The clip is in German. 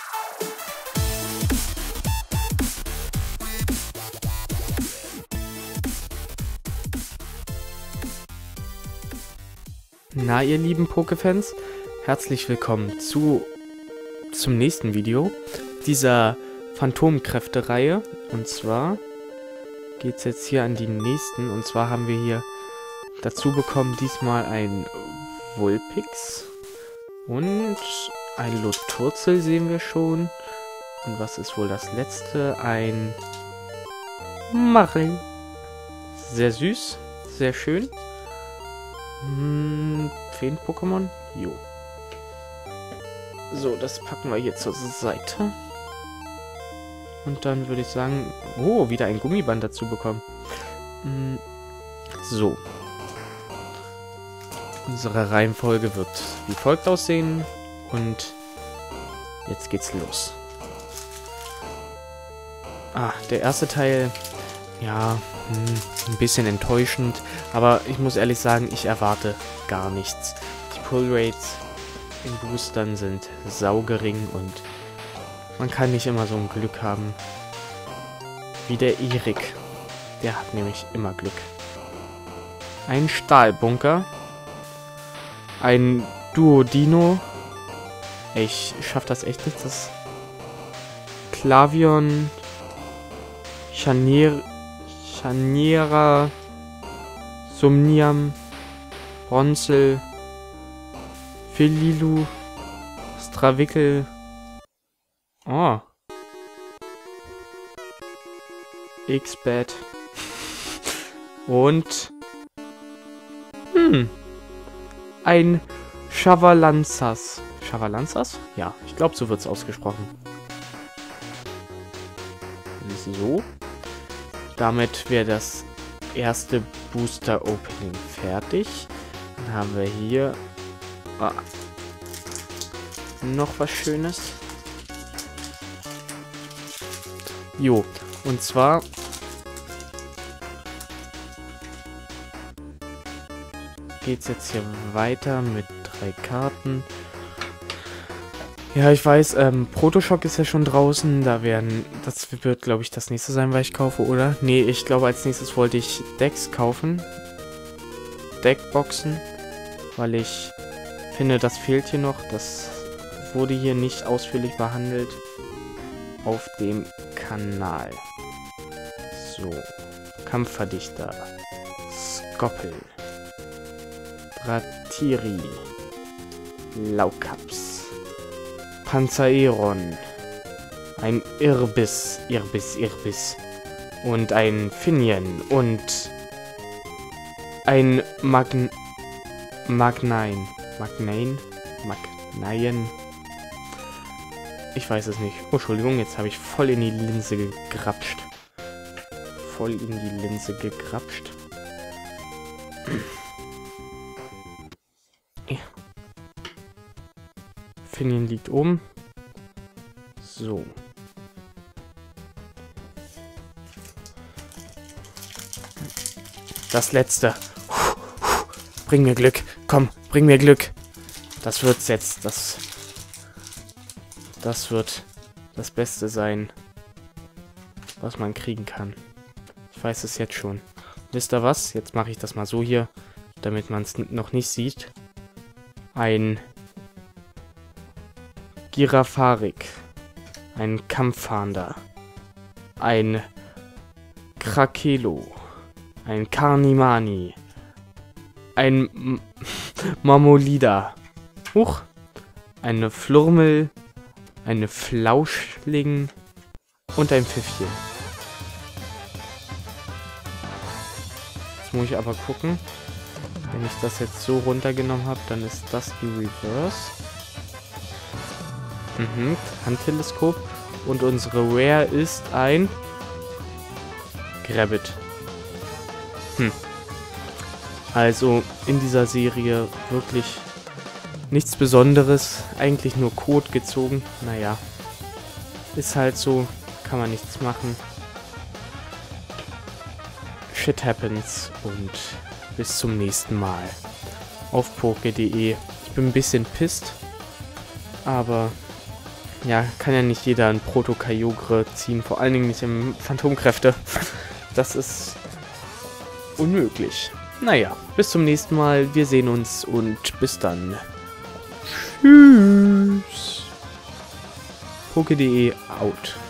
Na, ihr lieben Pokéfans, herzlich willkommen zum nächsten Video dieser Phantomkräfte-Reihe. Und zwar geht es jetzt hier an die nächsten. Und zwar haben wir hier dazu bekommen diesmal ein Vulpix und ein Loturzel sehen wir schon. Und was ist wohl das letzte? Ein Marl. Sehr süß, sehr schön. Feen-Pokémon? Jo. So, das packen wir hier zur Seite. Und dann würde ich sagen... Oh, wieder ein Gummiband dazu bekommen. So. Unsere Reihenfolge wird wie folgt aussehen. Und jetzt geht's los. Der erste Teil... Ja, ein bisschen enttäuschend. Aber ich muss ehrlich sagen, ich erwarte gar nichts. Die Pull-Rates in Boostern sind saugering und man kann nicht immer so ein Glück haben wie der Erik. Der hat nämlich immer Glück. Ein Stahlbunker. Ein Duodino. Ich schaff das echt nicht. Das Klavion. Chaniera. Sumniam. Ronzel. Fililu. Stravickel. Oh. X-Bat. Und... ein Chavalanzas. Chavalanzas? Ja, ich glaube, so wird es ausgesprochen. So. Damit wäre das erste Booster-Opening fertig. Dann haben wir hier noch was Schönes. Jo, und zwar geht es jetzt hier weiter mit 3 Karten. Ja, ich weiß, Protoshock ist ja schon draußen. Das wird, glaube ich, das nächste sein, was ich kaufe, oder? Nee, ich glaube, als nächstes wollte ich Decks kaufen. Deckboxen. Weil ich finde, das fehlt hier noch. Das wurde hier nicht ausführlich behandelt auf dem Kanal. So. Kampfverdichter. Skoppel. Dratiri. Laukaps. Panzaeron. Ein Irbis. Und ein Finien. Und ein Magnein. Ich weiß es nicht. Oh, Entschuldigung, jetzt habe ich voll in die Linse gegrapscht. Finien liegt oben. So. Das letzte. Bring mir Glück. Komm, bring mir Glück. Das wird's jetzt. Das wird das Beste sein, was man kriegen kann. Ich weiß es jetzt schon. Wisst ihr was? Jetzt mache ich das mal so hier, damit man es noch nicht sieht. Ein Girafarik. Ein Kampffahnder. Ein Krakelo. Ein Carnimani. Ein Marmolida. Huch. Eine Flurmel. Eine Flauschling. Und ein Pfiffchen. Jetzt muss ich aber gucken. Wenn ich das jetzt so runtergenommen habe, dann ist das die Reverse. Handteleskop. Und unsere Rare ist ein Grabbit. Also in dieser Serie wirklich nichts Besonderes. Eigentlich nur Code gezogen. Naja. Ist halt so. Kann man nichts machen. Shit happens. Und bis zum nächsten Mal. Auf poke.de. Ich bin ein bisschen pisst. Aber ja, kann ja nicht jeder ein Proto-Kyogre ziehen, vor allen Dingen nicht im Phantomkräfte. Das ist unmöglich. Naja, bis zum nächsten Mal, wir sehen uns und bis dann. Tschüss. Poke.de out.